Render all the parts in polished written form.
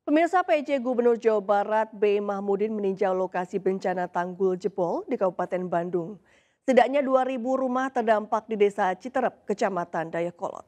Pemirsa, PJ Gubernur Jawa Barat B. Mahmudin meninjau lokasi bencana tanggul jebol di Kabupaten Bandung. Setidaknya 2.000 rumah terdampak di Desa Citerep, Kecamatan Dayakolot.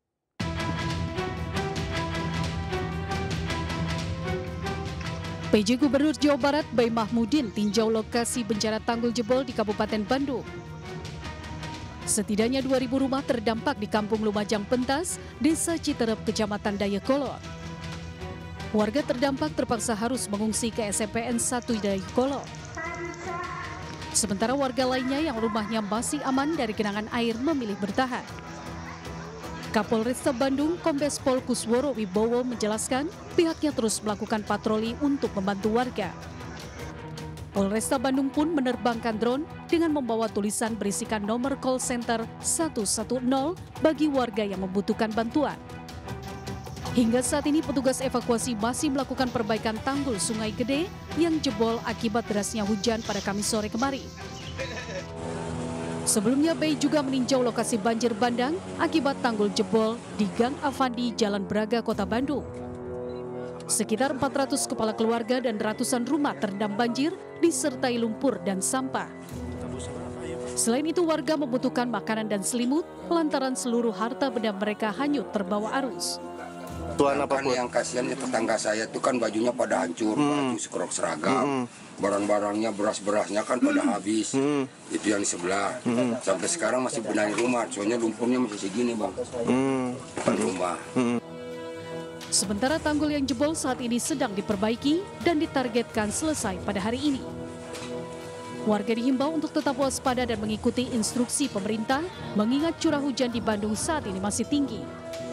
PJ Gubernur Jawa Barat B. Mahmudin tinjau lokasi bencana tanggul jebol di Kabupaten Bandung. Setidaknya 2.000 rumah terdampak di Kampung Lumajang Pentas, Desa Citerep, Kecamatan Dayakolot. Warga terdampak terpaksa harus mengungsi ke SMPN 1 Dayakolot. Sementara warga lainnya yang rumahnya masih aman dari genangan air memilih bertahan. Kapolresta Bandung Kombes Pol Kusworo Wibowo menjelaskan pihaknya terus melakukan patroli untuk membantu warga. Polresta Bandung pun menerbangkan drone dengan membawa tulisan berisikan nomor call center 110 bagi warga yang membutuhkan bantuan. Hingga saat ini petugas evakuasi masih melakukan perbaikan tanggul Sungai Gede yang jebol akibat derasnya hujan pada Kamis sore kemarin. Sebelumnya B juga meninjau lokasi banjir bandang akibat tanggul jebol di Gang Avandi, Jalan Braga, Kota Bandung. Sekitar 400 kepala keluarga dan ratusan rumah terendam banjir disertai lumpur dan sampah. Selain itu warga membutuhkan makanan dan selimut lantaran seluruh harta benda mereka hanyut terbawa arus. Yang kasihan tetangga saya itu kan bajunya pada hancur, baju sekrok seragam, barang-barangnya beras-berasnya kan pada habis. Itu yang di sebelah. Sampai sekarang masih benahi rumah, soalnya lumpurnya masih segini bang. Depan rumah. Sementara tanggul yang jebol saat ini sedang diperbaiki dan ditargetkan selesai pada hari ini. Warga dihimbau untuk tetap waspada dan mengikuti instruksi pemerintah mengingat curah hujan di Bandung saat ini masih tinggi.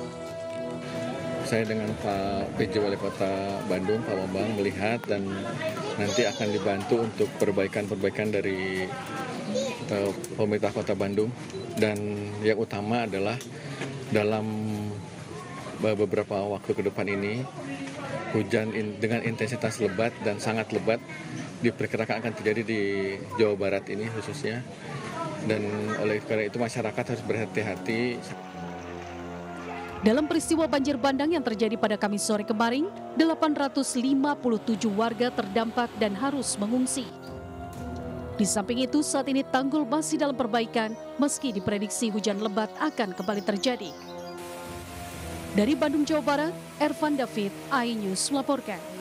Saya dengan Pak PJ Wali Kota Bandung, Pak Bambang, melihat dan nanti akan dibantu untuk perbaikan-perbaikan dari pemerintah Kota Bandung. Dan yang utama adalah dalam beberapa waktu ke depan ini, hujan dengan intensitas lebat dan sangat lebat diperkirakan akan terjadi di Jawa Barat ini khususnya. Dan oleh karena itu masyarakat harus berhati-hati. Dalam peristiwa banjir bandang yang terjadi pada Kamis sore kemarin, 857 warga terdampak dan harus mengungsi. Di samping itu, saat ini tanggul masih dalam perbaikan meski diprediksi hujan lebat akan kembali terjadi. Dari Bandung, Jawa Barat, Ervan David, iNews melaporkan.